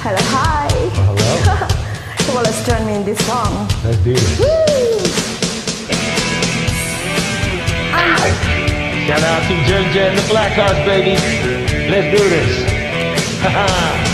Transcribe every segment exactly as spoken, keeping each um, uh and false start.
Hello, hi. Oh, hello. Well, let's join me in this song. Let's do this. Woo! Shout out to Georgia and the Black Hearts, baby. Let's do this. Haha.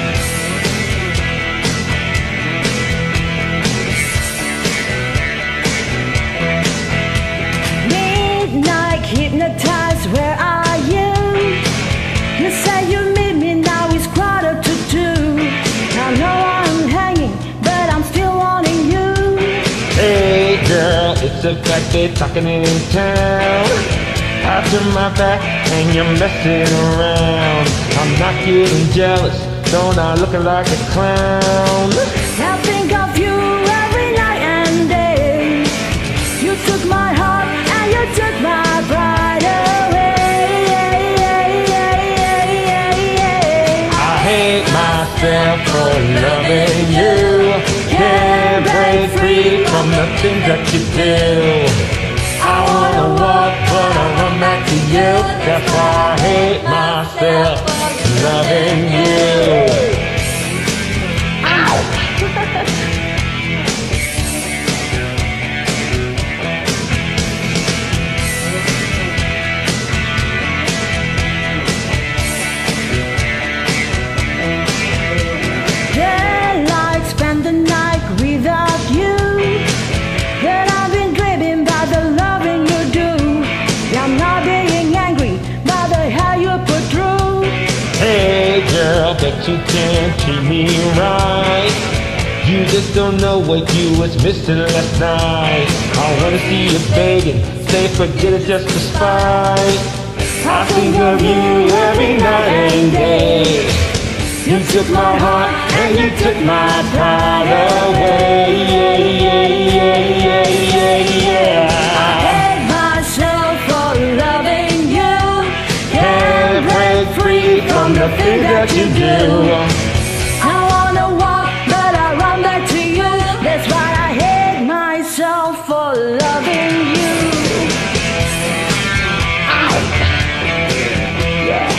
Midnight hypnotized, where are you? You say you meet me, now it's quarter to two. I know I'm hanging, but I'm still wanting you. Hey girl, it's a fact they're talking in town. I turn my back and you're messing around. I'm not getting jealous, don't I looking like a clown? I think of you every night and day. You took my heart and you took my pride away. I hate myself for loving you. Can't break free from the things that you do. I wanna walk, but I run back to you. That's why I hate myself loving you. Yeah, like spend the night without you. Then I've been dreaming about the loving you do. I'm not being angry by the how you put through. Hey girl, bet you can't treat me right. You just don't know what you was missing last night. I wanna see you begging, say forget it just for spite. I think of you every night and day. You took my heart and you took my pride away. Yeah, yeah, yeah, yeah, yeah, yeah. I hate myself for loving you. Can't break free from the things that you do. I wanna walk, but I run back to you. That's why I hate myself for loving you. Yeah.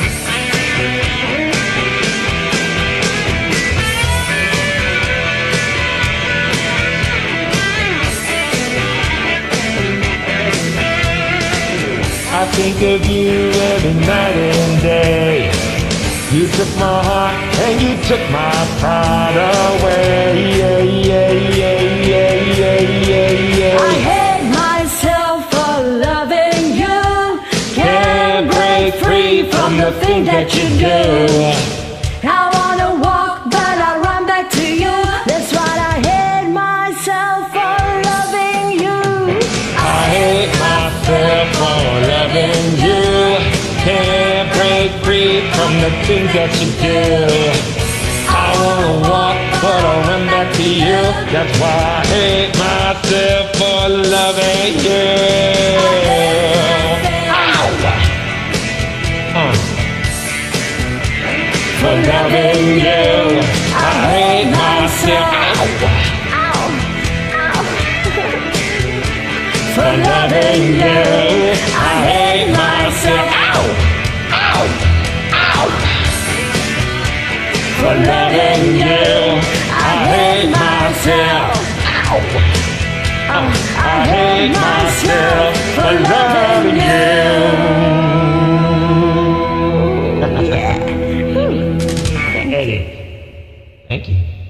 I think of you every night and day. You took my heart and you took my pride away. Yeah, yeah, yeah, yeah, yeah, yeah, yeah. I hate myself for loving you. Can't break free from the things that you do. I wanna walk, but I run back to you. That's why I hate myself for loving you. I hate myself for loving you. Can't break free from the things that you do. I wanna walk, but I run back to you. That's why I hate myself for loving you. Uh. For loving you, I hate myself. For loving you, I hate myself. Ow! Ow! Ow! For loving you, I hate myself. Ow! Ow! I hate myself for loving you. Yeah. Thank you. Thank you.